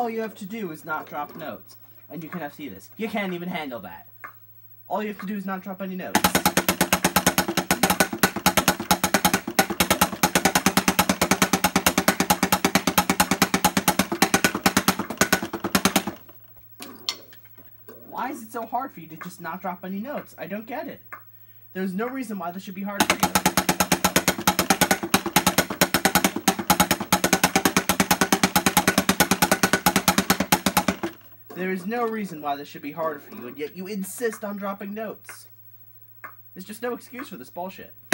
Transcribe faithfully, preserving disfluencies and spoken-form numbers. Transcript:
all you have to do is not drop notes. And you cannot see this. You can't even handle that. All you have to do is not drop any notes. Why is it so hard for you to just not drop any notes? I don't get it. There's no reason why this should be hard for you. There is no reason why this should be hard for you, and yet you insist on dropping notes. There's just no excuse for this bullshit.